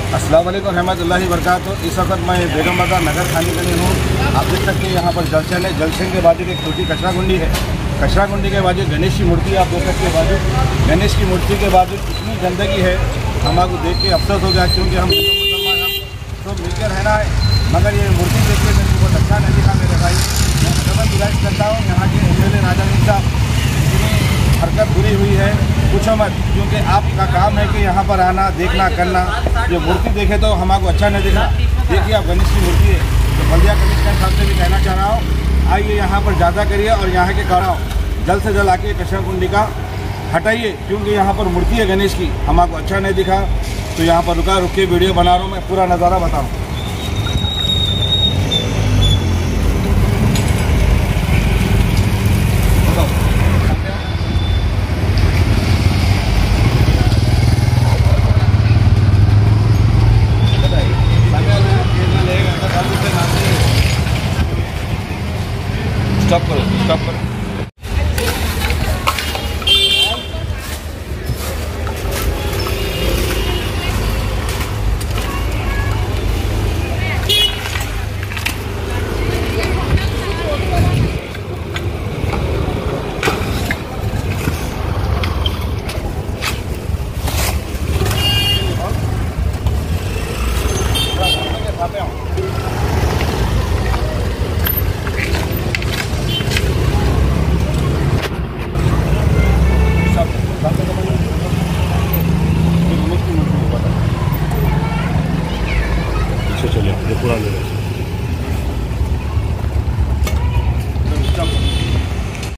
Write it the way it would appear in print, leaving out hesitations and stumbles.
अस्सलाम वालेकुम रहमतुल्लाहि व बरकातहू। इस वक्त मैं बेगम बाजार नगर थाने के लिए हूँ। आप देख सकते हैं यहाँ पर जलसन है। जलसन के बाजू एक छोटी कचरा कुंडी है। कचरा कुंडी के बाजू गणेश की मूर्ति आप देख सकते हैं। बाजू गणेश की मूर्ति के बाजू इतनी गंदगी है, हमारे देख के अफसोस हो गया, क्योंकि हम मुसलमान तो मिलकर रहना है। मगर ये मूर्ति देख के मेरे बहुत अच्छा नहीं दिखा मेरे भाई। मैं तकरीबन गुजारिश करता हूँ यहाँ के MLA राजा साहब, इतनी हरकत बुरी हुई है पूछो मत, क्योंकि आपका काम है कि यहाँ पर आना, देखना, करना। ये मूर्ति देखे तो हमको अच्छा नहीं दिखा। देखिए आप गणेश की मूर्ति है। तो बल्दिया कमिश्नर साहब से भी कहना चाह रहा हूँ, आइए यहाँ पर ज़्यादा करिए और यहाँ के कराओ जल्द से जल्द आके कचरा कुंडी का हटाइए, क्योंकि यहाँ पर मूर्ति है गणेश की, हमको अच्छा नहीं दिखा। तो यहाँ पर रुक के वीडियो बना रहा हूँ, मैं पूरा नज़ारा बताऊँ।